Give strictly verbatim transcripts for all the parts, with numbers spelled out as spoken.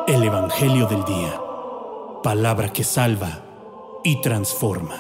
El Evangelio del Día. Palabra que salva y transforma.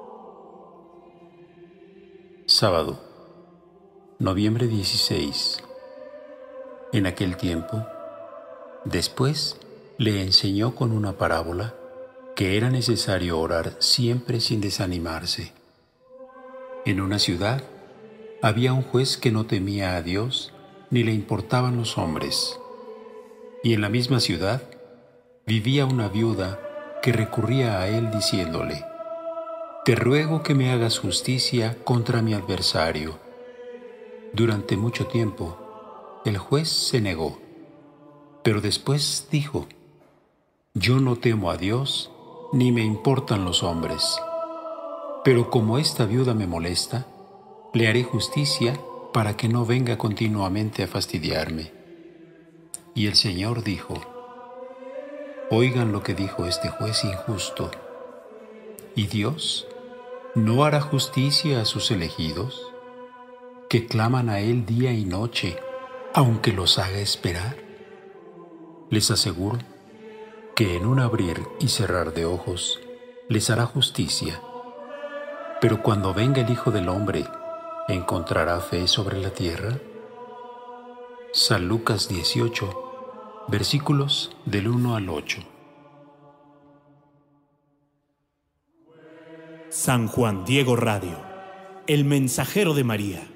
Sábado, noviembre dieciséis. En aquel tiempo, después le enseñó con una parábola que era necesario orar siempre sin desanimarse. En una ciudad había un juez que no temía a Dios ni le importaban los hombres. Y en la misma ciudad vivía una viuda que recurría a él diciéndole: «Te ruego que me hagas justicia contra mi adversario». Durante mucho tiempo el juez se negó, pero después dijo: «Yo no temo a Dios ni me importan los hombres, pero como esta viuda me molesta, le haré justicia para que no venga continuamente a fastidiarme». Y el Señor dijo: «Oigan lo que dijo este juez injusto. ¿Y Dios no hará justicia a sus elegidos, que claman a Él día y noche, aunque los haga esperar? Les aseguro que en un abrir y cerrar de ojos les hará justicia. Pero cuando venga el Hijo del Hombre, ¿encontrará fe sobre la tierra?». San Lucas dieciocho, versículos del uno al ocho. San Juan Diego Radio, el mensajero de María.